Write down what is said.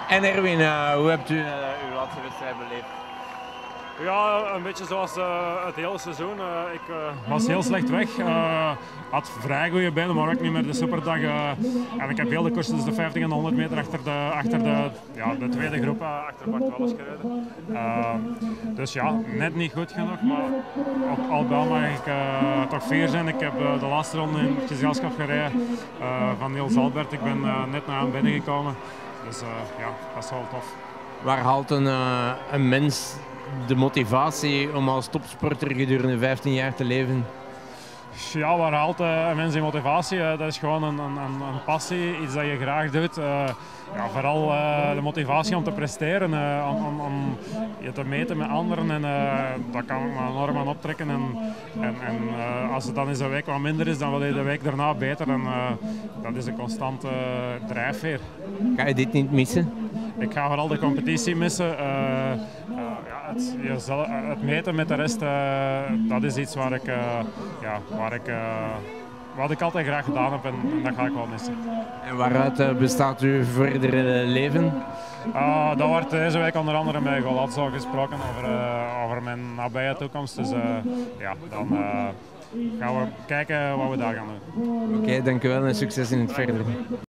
En Erwin, hoe hebt u uw laatste wedstrijd beleefd? Ja, een beetje zoals het hele seizoen. Ik was heel slecht weg. Had vrij goede benen, maar ook niet meer de superdag. En ik heb heel de koers tussen de 50 en de 100 meter achter de tweede groep, achter Bart Welles gereden. Dus ja, net niet goed genoeg, maar al bij al mag ik toch fier zijn. Ik heb de laatste ronde in het gezelschap gereden van Niels Albert. Ik ben net naar hem binnengekomen. Dus ja, dat is wel tof. Waar haalt een mens de motivatie om als topsporter gedurende 15 jaar te leven? Ja, waar haalt een mens die motivatie? Dat is gewoon een passie, iets dat je graag doet. Ja, vooral de motivatie om te presteren, om je te meten met anderen. En, dat kan ik me enorm aan optrekken. En als het dan eens een week wat minder is, dan wil je de week daarna beter. En dat is een constante drijfveer. Ga je dit niet missen? Ik ga vooral de competitie missen. Het meten met de rest, dat is iets wat ik altijd graag gedaan heb en dat ga ik wel missen. En waaruit bestaat uw verdere leven? Dat wordt deze week onder andere met Golazzo gesproken over mijn nabije toekomst. Dus ja, dan gaan we kijken wat we daar gaan doen. Oké, dankjewel en succes in het verdere.